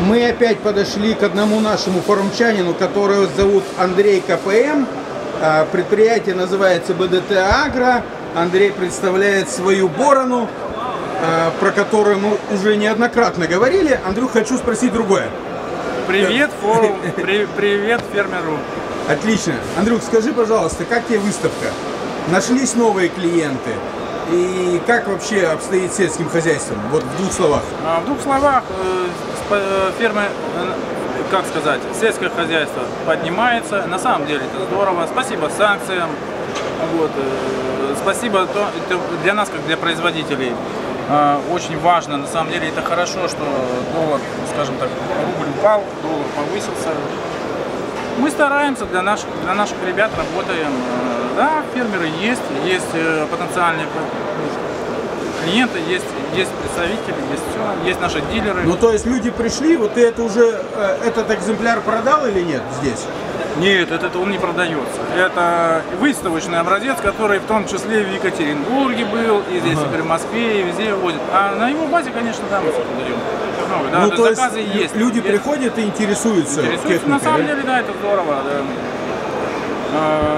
Мы опять подошли к одному нашему форумчанину, которого зовут Андрей КПМ. Предприятие называется БДТ Агро. Андрей представляет свою борону, про которую мы уже неоднократно говорили. Андрюх, хочу спросить другое. Привет, форум, привет, фермеру. Отлично. Андрюх, скажи, пожалуйста, как тебе выставка? Нашлись новые клиенты? И как вообще обстоит с сельским хозяйством? Вот в двух словах. В двух словах, фермы, как сказать, сельское хозяйство поднимается. На самом деле это здорово. Спасибо санкциям. Вот. Спасибо для нас, как для производителей. Очень важно, на самом деле это хорошо, что доллар, скажем так, рубль упал, доллар повысился. Мы стараемся, для наших ребят работаем. Да, фермеры есть потенциальные клиенты, есть представители, есть все, есть наши дилеры. Ну, то есть люди пришли, вот ты это уже, этот экземпляр продал или нет здесь? Нет, это он не продается. Это выставочный образец, который в том числе в Екатеринбурге был, и здесь теперь в Москве, и везде возят. А на его базе, конечно, да, мы все продаем. Да, ну, то заказы есть. Люди приходят и интересуются техникой, на самом деле, да, это здорово. Да.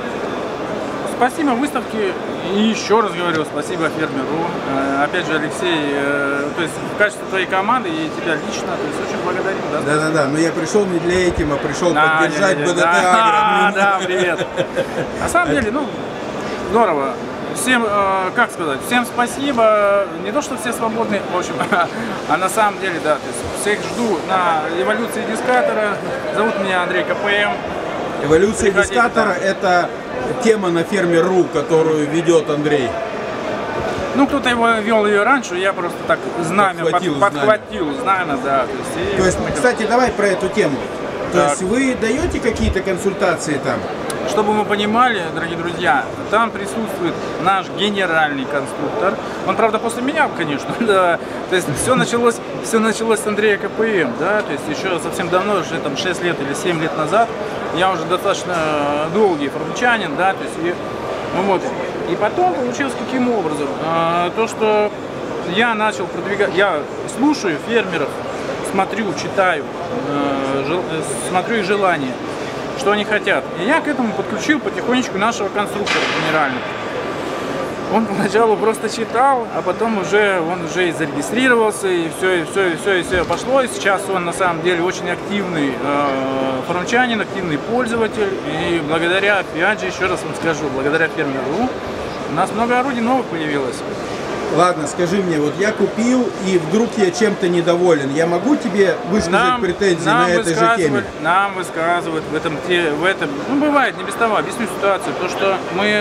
Спасибо выставке, и еще раз говорю, спасибо фермеру. Опять же, Алексей, то есть в качестве твоей команды и тебя лично, то есть очень благодарим. Да, но я пришел не для этим, а пришел поддержать БДТ Агро. Да, привет. На самом деле, ну, здорово. Всем, как сказать, всем спасибо. Не то, что все свободны, в общем, а на самом деле, да, то есть всех жду на эволюции дискатора. Зовут меня Андрей КПМ. Эволюция дискатора – это тема на Фермер.ру, которую ведет Андрей. Ну, кто-то вел ее раньше, я просто так знамя подхватил знамя, да. То есть, кстати, давай про эту тему. То есть вы даете какие-то консультации там? Чтобы мы понимали, дорогие друзья, там присутствует наш генеральный конструктор. Он, правда, после меня, конечно, да. То есть все началось с Андрея КПМ, да, то есть еще совсем давно, уже там 6 лет или 7 лет назад, я уже достаточно долгий форумчанин, да, то есть и потом получилось каким образом? То, что я начал продвигать, я слушаю фермеров, смотрю, читаю, смотрю их желания, что они хотят. И я к этому подключил потихонечку нашего конструктора генерального. Он поначалу просто читал, а потом он уже и зарегистрировался, и все пошло. И сейчас он на самом деле очень активный форумчанин, активный пользователь. И благодаря, опять же, еще раз вам скажу, благодаря Фермер.ру у нас много орудий новых появилось. Ладно, скажи мне, вот я купил, и вдруг я чем-то недоволен. Я могу тебе высказать претензии на этой же теме? Нам высказывают в этом, ну бывает, не без того, объясню ситуацию. То, что мы,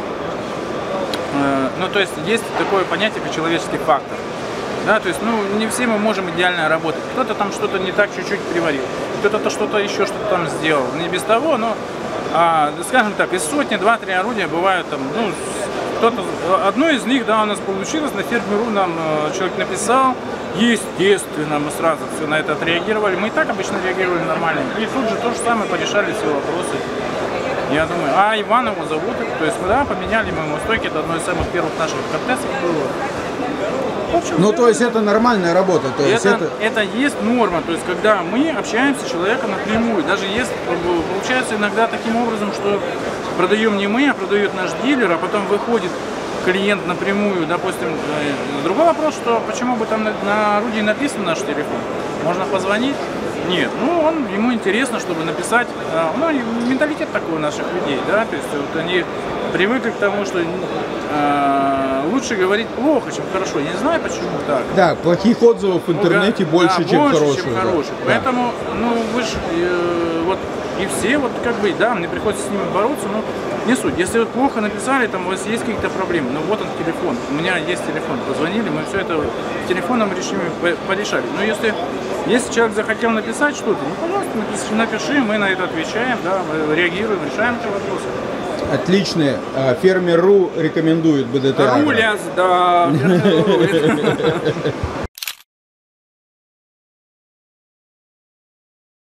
ну то есть такое понятие, как человеческий фактор. Да, то есть, ну, не все мы можем идеально работать. Кто-то там что-то не так чуть-чуть приварил, кто-то что-то еще что-то там сделал. Не без того, но, скажем так, из сотни, 2-3 орудия бывают там, ну, одно из них, да, у нас получилось, на Фермер.ру нам человек написал, естественно, мы сразу все на это отреагировали, мы и так обычно реагировали нормально, и тут же то же самое порешали все вопросы. Я думаю, Иван его зовут, то есть, да, поменяли мы ему стойки, это одно из самых первых наших коттесов было. Общем, ну, то есть это нормальная работа? То есть это есть норма, то есть когда мы общаемся с человеком напрямую, даже если получается иногда таким образом, что продаем не мы, а продает наш дилер, а потом выходит клиент напрямую, допустим. Другой вопрос, что почему бы там на орудии написан наш телефон? Можно позвонить? Нет. Ну, ему интересно, чтобы написать. Ну, менталитет такой у наших людей, да, то есть вот они привыкли к тому, что лучше говорить плохо, чем хорошо. Я не знаю, почему так. Да, плохих отзывов в интернете больше, чем хороших. Да. Поэтому, ну, вы же, вот, и все, вот, как бы, да, мне приходится с ними бороться, но не суть. Если вот плохо написали, там у вас есть какие-то проблемы, ну, вот он телефон, у меня есть телефон, позвонили, мы все это в телефонном режиме порешали. Но если человек захотел написать что-то, ну, пожалуйста, напиши, мы на это отвечаем, да, реагируем, решаем эти вопросы. Отлично. Фермер.ру рекомендует БДТ Агро. Руляс, да.